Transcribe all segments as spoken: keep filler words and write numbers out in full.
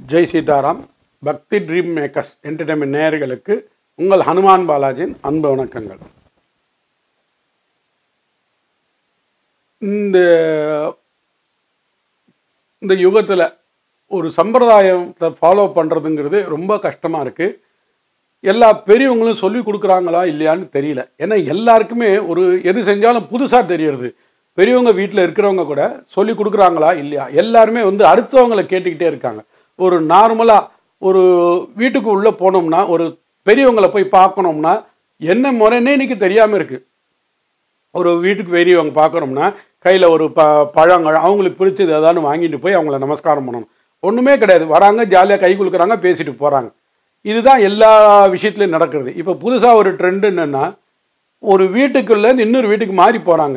ஜெய் சீதாராம். பக்தி dream makers entertainment நேயர்களுக்கு உங்கள் ஹனுமான் பாலாஜியின் அன்பு வணக்கங்கள். இந்த இந்த யுகத்தில் ஒரு சம்பிரதாயத்தை ஃபாலோ பண்ணுறதுங்கிறது ரொம்ப கஷ்டமாக இருக்குது. எல்லா பெரியவங்களும் சொல்லி கொடுக்குறாங்களா இல்லையான்னு தெரியல. ஏன்னா எல்லாருக்குமே ஒரு எது செஞ்சாலும் புதுசாக தெரியறது. பெரியவங்க வீட்டில் இருக்கிறவங்க கூட சொல்லி கொடுக்குறாங்களா இல்லையா, எல்லாருமே வந்து அடுத்தவங்களை கேட்டுக்கிட்டே இருக்காங்க. ஒரு நார்மலாக ஒரு வீட்டுக்கு உள்ளே போனோம்னா, ஒரு பெரியவங்களை போய் பார்க்கணும்னா என்ன முறைன்னே இன்றைக்கி தெரியாமல் இருக்குது. ஒரு வீட்டுக்கு பெரியவங்க பார்க்குறோம்னா கையில் ஒரு ப பழங்கள் அவங்களுக்கு பிடிச்சது ஏதாவது வாங்கிட்டு போய் அவங்கள நமஸ்காரம் பண்ணணும். ஒன்றுமே கிடையாது. வராங்க, ஜாலியாக கை கொடுக்குறாங்க, பேசிட்டு போகிறாங்க. இதுதான் எல்லா விஷயத்துலையும் நடக்கிறது. இப்போ புதுசாக ஒரு ட்ரெண்டு என்னென்னா, ஒரு வீட்டுக்குள்ளேருந்து இன்னொரு வீட்டுக்கு மாறி போகிறாங்க.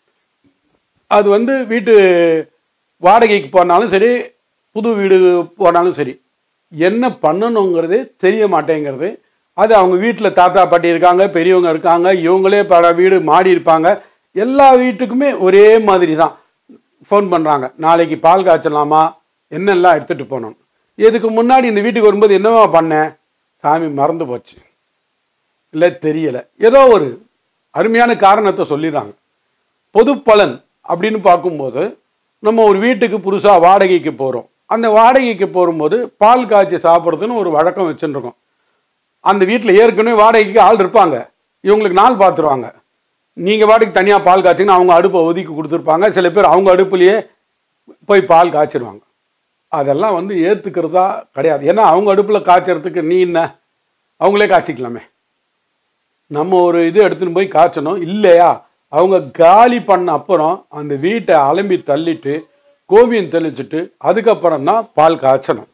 அது வந்து வீட்டு வாடகைக்கு போனாலும் சரி, புது வீடு போனாலும் சரி, என்ன பண்ணணுங்கிறதே தெரிய மாட்டேங்கிறது. அது அவங்க வீட்டில் தாத்தா பாட்டி இருக்காங்க, பெரியவங்க இருக்காங்க, இவங்களே பல வீடு மாடி இருப்பாங்க. எல்லா வீட்டுக்குமே ஒரே மாதிரி தான் ஃபோன் பண்ணுறாங்க. நாளைக்கு பால் காய்ச்சலாமா, என்னெல்லாம் எடுத்துகிட்டு போகணும். இதுக்கு முன்னாடி இந்த வீட்டுக்கு வரும்போது என்னவா பண்ணேன், சாமி மறந்து போச்சு, இல்லை தெரியலை, ஏதோ ஒரு அருமையான காரணத்தை சொல்லிடுறாங்க. பொது பலன் அப்படின்னு பார்க்கும்போது, நம்ம ஒரு வீட்டுக்கு புதுசாக வாடகைக்கு போகிறோம். அந்த வாடகைக்கு போகும்போது பால் காய்ச்சி சாப்பிட்றதுன்னு ஒரு வழக்கம் வச்சுருக்கோம். அந்த வீட்டில் ஏற்கனவே வாடகைக்கு ஆள் இருப்பாங்க, இவங்களுக்கு நாள் பார்த்துருவாங்க. நீங்கள் வாடகைக்கு தனியாக பால் காய்ச்சிங்கன்னா அவங்க அடுப்பை ஒதுக்கி கொடுத்துருப்பாங்க. சில பேர் அவங்க அடுப்புலையே போய் பால் காய்ச்சிடுவாங்க. அதெல்லாம் வந்து ஏற்றுக்கிறதா கிடையாது. ஏன்னா அவங்க அடுப்பில் காய்ச்சறதுக்கு நீ என்ன, அவங்களே காய்ச்சிக்கலாமே. நம்ம ஒரு இது எடுத்துன்னு போய் காய்ச்சணும் இல்லையா. அவங்க காலி பண்ண அப்புறம் அந்த வீட்டை அலம்பி தள்ளிட்டு கோவியம் தெளிச்சுட்டு அதுக்கப்புறம் தான் பால் காய்ச்சணும்.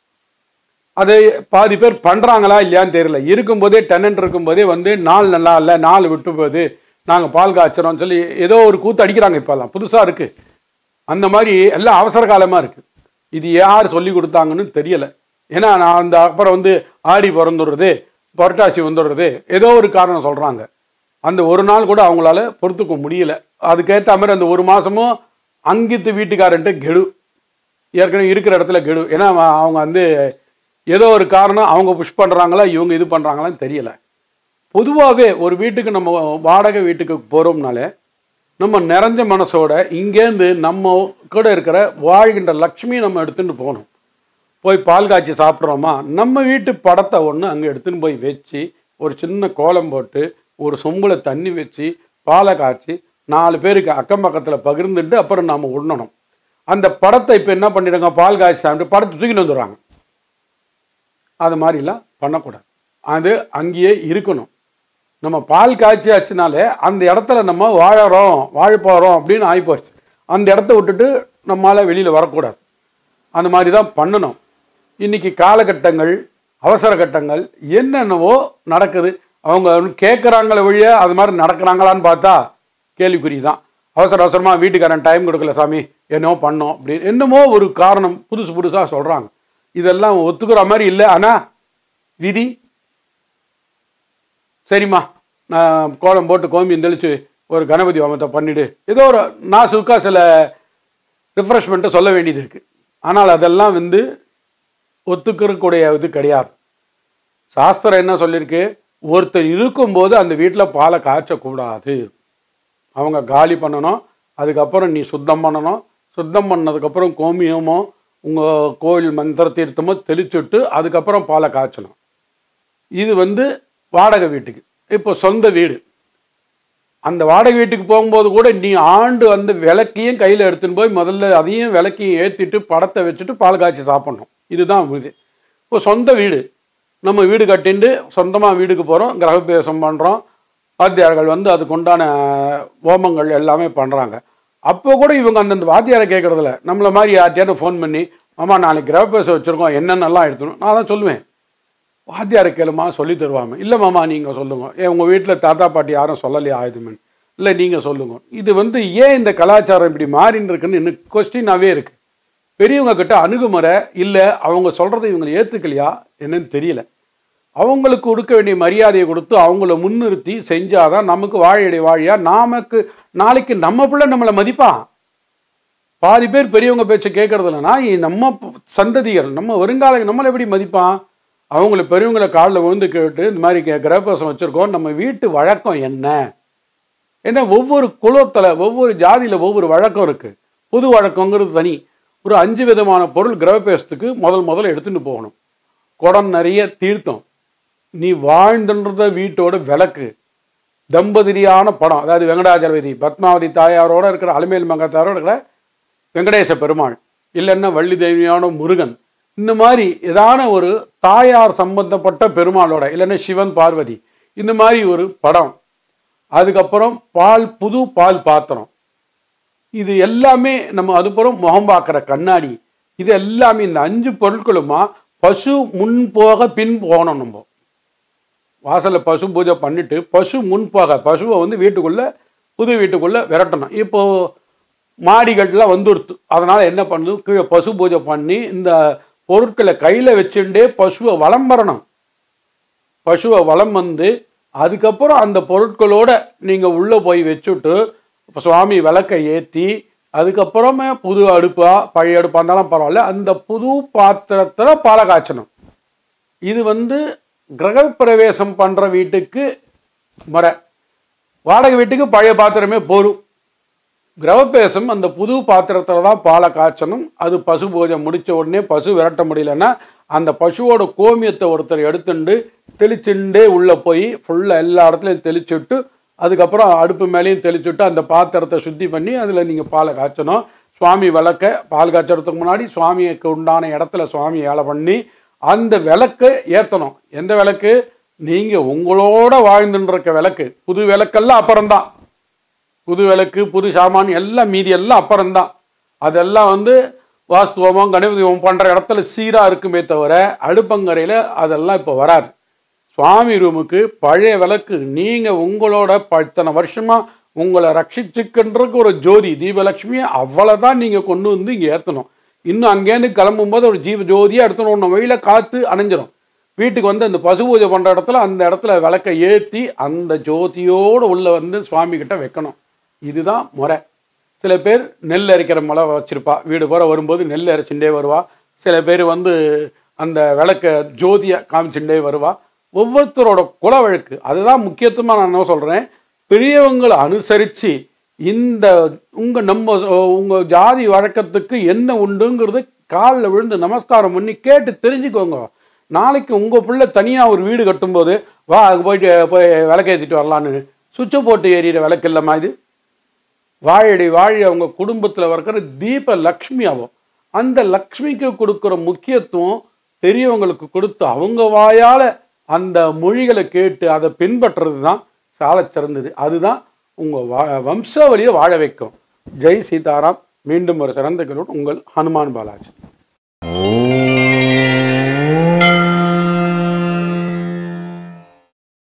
அதை பாதி பேர் பண்ணுறாங்களா இல்லையான்னு தெரியல. இருக்கும்போதே டெனன்ட் இருக்கும்போதே வந்து நாள் நல்லா இல்லை, நாள் விட்டு போகுது, நாங்கள் பால் காய்ச்சறோம்னு சொல்லி ஏதோ ஒரு கூத்து அடிக்கிறாங்க. இப்போல்லாம் புதுசாக இருக்குது. அந்த மாதிரி எல்லாம் அவசர காலமாக இருக்குது. இது யார் சொல்லி கொடுத்தாங்கன்னு தெரியலை. ஏன்னா நான் அந்த அப்புறம் வந்து ஆடி பிறந்துடுறது, புரட்டாசி வந்துடுறது, ஏதோ ஒரு காரணம் சொல்கிறாங்க. அந்த ஒரு நாள் கூட அவங்களால பொறுத்துக்க முடியல. அதுக்கேற்ற மாதிரி அந்த ஒரு மாதமும் அங்கித்து வீட்டுக்காரன்ட்டு கெடு, ஏற்கனவே இருக்கிற இடத்துல கெடு. ஏன்னா அவங்க வந்து ஏதோ ஒரு காரணம் அவங்க புஷ் பண்ணுறாங்களா இவங்க இது பண்ணுறாங்களான்னு தெரியலை. பொதுவாகவே ஒரு வீட்டுக்கு நம்ம வாடகை வீட்டுக்கு போகிறோம்னாலே நம்ம நிறைஞ்ச மனசோட இங்கேருந்து நம்ம கூட இருக்கிற வாழ்கின்ற லக்ஷ்மி நம்ம எடுத்துகிட்டு போகணும். போய் பால் காய்ச்சி சாப்பிட்றோமா, நம்ம வீட்டு படத்தை ஒன்று அங்கே எடுத்துன்னு போய் வச்சு ஒரு சின்ன கோலம் போட்டு ஒரு சொம்புல தண்ணி வச்சு பாலை காய்ச்சி நாலு பேருக்கு அக்கம் பக்கத்தில் பகிர்ந்துட்டு அப்புறம் நாம் உண்ணணும். அந்த படத்தை இப்போ என்ன பண்ணிடுங்க, பால் காய்ச்சி சாப்பிட்டு படத்தை தூக்கிட்டு வந்துடுறாங்க. அது மாதிரிலாம் பண்ணக்கூடாது. அது அங்கேயே இருக்கணும். நம்ம பால் காய்ச்சி ஆச்சுனாலே அந்த இடத்துல நம்ம வாழறோம் வாழ போகிறோம் அப்படின்னு ஆகிப்போச்சு. அந்த இடத்த விட்டுட்டு நம்மளால் வெளியில் வரக்கூடாது. அந்த மாதிரி தான் பண்ணணும். இன்றைக்கி காலகட்டங்கள், அவசர கட்டங்கள் என்னென்னவோ நடக்குது. அவங்க கேட்குறாங்களே வழிய அது மாதிரி நடக்கிறாங்களான்னு பார்த்தா கேள்விக்குறி தான். அவசர அவசரமாக வீட்டுக்காரன் டைம் கொடுக்கல சாமி, என்னவோ பண்ணோம் அப்படின்னு என்னமோ ஒரு காரணம் புதுசு புதுசாக சொல்கிறாங்க. இதெல்லாம் ஒத்துக்கிற மாதிரி இல்லை. ஆனால் விதி சரிம்மா, நான் கோலம் போட்டு கோமியம் தெளித்து ஒரு கணபதி ஹோமத்தை பண்ணிவிடு, ஏதோ ஒரு நாசுக்கா சில ரிஃப்ரெஷ்மெண்ட்டை சொல்ல வேண்டியது இருக்குது. ஆனால் அதெல்லாம் வந்து ஒத்துக்கிறக்கூடிய இது கிடையாது. சாஸ்திரம் என்ன சொல்லியிருக்கு, ஒருத்தர் இருக்கும்போது அந்த வீட்டில் பாலை காய்ச்சக்கூடாது. அவங்க காலி பண்ணணும், அதுக்கப்புறம் நீ சுத்தம் பண்ணணும். சுத்தம் பண்ணதுக்கப்புறம் கோமியமோ உங்கள் கோவில் மந்திர தீர்த்தமோ தெளிச்சுட்டு அதுக்கப்புறம் பாலை காய்ச்சணும். இது வந்து வாடகை வீட்டுக்கு. இப்போ சொந்த வீடு, அந்த வாடகை வீட்டுக்கு போகும்போது கூட நீ ஆண்டு அந்த விளக்கையும் கையில் எடுத்துன்னு போய் முதல்ல அதையும் விளக்கையும் ஏற்றிட்டு படத்தை வச்சுட்டு பால் காய்ச்சி சாப்பிட்ணும். இதுதான் இது. இப்போ சொந்த வீடு, நம்ம வீடு கட்டிண்டு சொந்தமாக வீடுக்கு போகிறோம், கிரகப்பிரவேசம் பண்ணுறோம், வாத்தியார்கள் வந்து அதுக்கு உண்டான ஹோமங்கள் எல்லாமே பண்ணுறாங்க. அப்போ கூட இவங்க அந்தந்த வாத்தியாரை கேட்குறதில்ல. நம்மளை மாதிரி யார்ட்டையானு ஃபோன் பண்ணி அம்மா நாளைக்கு கிரகப்பிரவேசம் வச்சுருக்கோம், என்னென்னலாம் எடுத்துணும். நான் தான் சொல்லுவேன், வாத்தியாரை கேளுமா சொல்லி தருவாங்க. இல்லை மாமா நீங்கள் சொல்லுங்கள், ஏன் உங்கள் வீட்டில் தாத்தா பாட்டி யாரும் சொல்லலையா ஆயுதுமன், இல்லை நீங்கள் சொல்லுங்கள். இது வந்து ஏன் இந்த கலாச்சாரம் இப்படி மாறின்னு இருக்குன்னு இன்னும் கொஸ்டினாகவே இருக்குது. பெரியவங்க கிட்ட அணுகுமுறை இல்லை, அவங்க சொல்கிறத இவங்களை ஏற்றுக்கலையா என்னன்னு தெரியல. அவங்களுக்கு கொடுக்க வேண்டிய மரியாதையை கொடுத்து அவங்கள முன்னிறுத்தி செஞ்சாதான் நமக்கு வாழையடை வாழியா, நமக்கு நாளைக்கு நம்ம பிள்ளை நம்மளை மதிப்பான். பாதி பேர் பெரியவங்க பேச்சை கேட்கறது இல்லைன்னா நம்ம சந்ததிகள் நம்ம வருங்கால நம்மளை எப்படி மதிப்பான்? அவங்கள பெரியவங்களை காலில் விழுந்து கேட்டு இந்த மாதிரி கே கிரகப்பிரவேசம் வச்சுருக்கோம், நம்ம வீட்டு வழக்கம் என்ன? ஏன்னா ஒவ்வொரு குலத்தில் ஒவ்வொரு ஜாதியில் ஒவ்வொரு வழக்கம் இருக்குது. புது வழக்கங்கிறது தனி. ஒரு அஞ்சு விதமான பொருள் கிரகப்பிரவேசத்துக்கு முதல் முதல்ல எடுத்துகிட்டு போகணும். குடம் நிறைய தீர்த்தம், நீ வாழ்ந்துன்றத வீட்டோட விளக்கு, தம்பதிரியான படம், அதாவது வெங்கடாஜலபதி பத்மாவதி தாயாரோட இருக்கிற அலமேல் மங்கத்தாரோட இருக்கிற வெங்கடேச பெருமாள், இல்லைன்னா வள்ளி தேவியான முருகன், இந்த மாதிரி ஏதான ஒரு தாயார் சம்பந்தப்பட்ட பெருமாளோட, இல்லைன்னா சிவன் பார்வதி, இந்த மாதிரி ஒரு படம். அதுக்கப்புறம் பால், புது பால் பாத்திரம், இது எல்லாமே நம்ம. அதுக்கப்புறம் முகம் பார்க்குற கண்ணாடி, இது எல்லாமே இந்த அஞ்சு பொருட்களுமா பசு முன் போக பின் போகணும். நம்ம வாசலில் பசு பூஜை பண்ணிட்டு பசு முன் போக, பசுவை வந்து வீட்டுக்குள்ளே புது வீட்டுக்குள்ளே விரட்டணும். இப்போது மாடிகள்லாம் வந்துடுத்து, அதனால் என்ன பண்ணுது, கீழே பசு பூஜை பண்ணி இந்த பொருட்களை கையில் வச்சுட்டே பசுவை வலம் வரணும். பசுவை வலம் வந்து அதுக்கப்புறம் அந்த பொருட்களோட நீங்கள் உள்ளே போய் வச்சுட்டு இப்போ சுவாமி விளக்கை ஏற்றி அதுக்கப்புறமே புது அடுப்பா பழைய அடுப்பாக இருந்தாலும் பரவாயில்ல, அந்த புது பாத்திரத்தில் பாலை காய்ச்சணும். இது வந்து கிரகப்பிரவேசம் பண்ணுற வீட்டுக்கு முறை. வாடகை வீட்டுக்கு பழைய பாத்திரமே போரும். கிரகப்பிரவேசம் அந்த புது பாத்திரத்தில் தான் பாலை காய்ச்சணும். அது பசு பூஜை முடித்த உடனே பசு விரட்ட முடியலன்னா அந்த பசுவோட கோமியத்தை ஒருத்தர் எடுத்துட்டு தெளிச்சுண்டே உள்ளே போய் ஃபுல்லாக எல்லா இடத்துலையும் தெளிச்சுட்டு அதுக்கப்புறம் அடுப்பு மேலேயும் தெளிச்சுட்டு அந்த பாத்திரத்தை சுத்தி பண்ணி அதில் நீங்கள் பாலை காய்ச்சணும். சுவாமி விளக்க பால் காய்ச்சறதுக்கு முன்னாடி சுவாமிக்கு உண்டான இடத்துல சுவாமி ஏழை பண்ணி அந்த விளக்கை ஏற்றணும். எந்த விளக்கு? நீங்கள் உங்களோட வாழ்ந்துருக்க விளக்கு. புது விளக்கெல்லாம் அப்புறம்தான். புது விளக்கு புது சாமான் எல்லாம் மீதி எல்லாம் அப்புறம்தான். அதெல்லாம் வந்து வாஸ்துவமம் கணபதி ஹோமம் பண்ணுற இடத்துல சீராக இருக்குமே தவிர அடுப்பங்கரையில் அதெல்லாம் இப்போ வராது. சுவாமி ரூமுக்கு பழைய விளக்கு, நீங்கள் உங்களோட இத்தனை வருஷமாக உங்களை ரட்சிச்சுக்கின்றதுக்கு ஒரு ஜோதி தீபலட்சுமியை அவ்வளோதான் நீங்கள் கொண்டு வந்து இங்கே ஏற்றணும். இன்னும் அங்கேருந்து கிளம்பும்போது ஒரு ஜீவ ஜோதியாக எடுத்துணும். ஒன்று வழியில் காற்று அணைஞ்சிரும். வீட்டுக்கு வந்து அந்த பசு பூஜை பண்ணுற இடத்துல அந்த இடத்துல விளக்கை ஏற்றி அந்த ஜோதியோடு உள்ளே வந்து சுவாமி கிட்ட வைக்கணும். இதுதான் முறை. சில பேர் நெல் அரைக்கிற மலை வச்சுருப்பா, வீடு போகிற வரும்போது நெல் அரைச்சுட்டே வருவா. சில பேர் வந்து அந்த விளக்கை ஜோதியை காமிச்சுட்டே வருவா. ஒவ்வொருத்தரோட குல வழக்கு அதுதான் முக்கியத்துவமாக நான் என்ன சொல்கிறேன், பெரியவங்களை அனுசரித்து இந்த உங்கள் நம்ம உங்கள் ஜாதி வழக்கத்துக்கு என்ன உண்டுங்கிறது காலில் விழுந்து நமஸ்காரம் பண்ணி கேட்டு தெரிஞ்சுக்கோங்க. நாளைக்கு உங்கள் பிள்ளை தனியாக ஒரு வீடு கட்டும்போது வா அது போயிட்டு போய் விளக்கு ஏற்றிட்டு வரலான்னு சுவிட்சை போட்டு ஏறிகிற விளக்கு இல்லைம்மா. இது வாழடி வாழி அவங்க குடும்பத்தில் இருக்கிற தீப லக்ஷ்மி ஆகும். அந்த லக்ஷ்மிக்கு கொடுக்குற முக்கியத்துவம் பெரியவங்களுக்கு கொடுத்து அவங்க வாயால் அந்த மொழிகளை கேட்டு அதை பின்பற்றுறது தான் சால சிறந்தது. அதுதான் உங்கள் வா வம்சாவளியை வாழ வைக்கும். ஜெய் சீதாராம். மீண்டும் ஒரு சிறந்த கருடன் உங்கள் ஹனுமான் பாலாஜி.